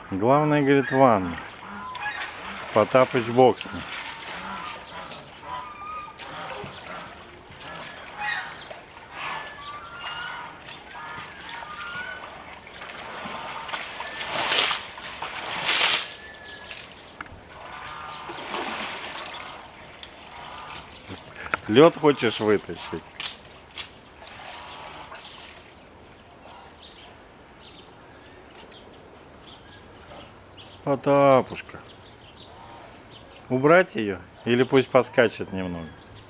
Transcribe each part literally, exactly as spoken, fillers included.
Главное, говорит, ванна. Потапыч бокс. Лед хочешь вытащить? Потапушка. Убрать ее? Или пусть поскачет немного?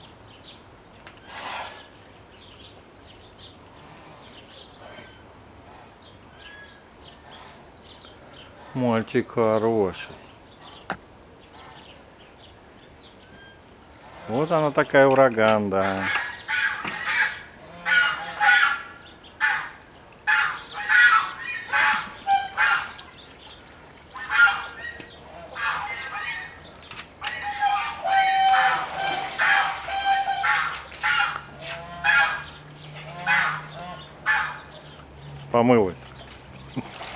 Мальчик хороший. Вот она такая ураган, да. Помылась.